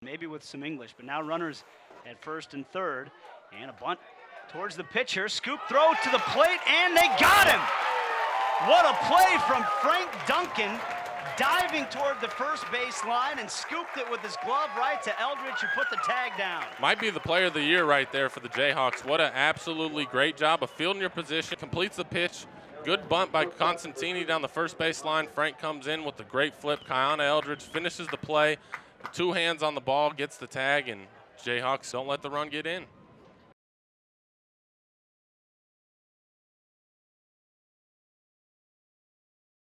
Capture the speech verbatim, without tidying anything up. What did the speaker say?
maybe with some English. But now runners at first and third, and a bunt towards the pitcher. Scoop throw to the plate, and they got him! What a play from Frank Duncan, diving toward the first base line and scooped it with his glove right to Eldridge, who put the tag down. Might be the player of the year right there for the Jayhawks. What an absolutely great job of fielding your position, completes the pitch. Good bunt by Constantini down the first base line. Frank comes in with the great flip. Kiana Eldridge finishes the play. Two hands on the ball, gets the tag, and Jayhawks don't let the run get in.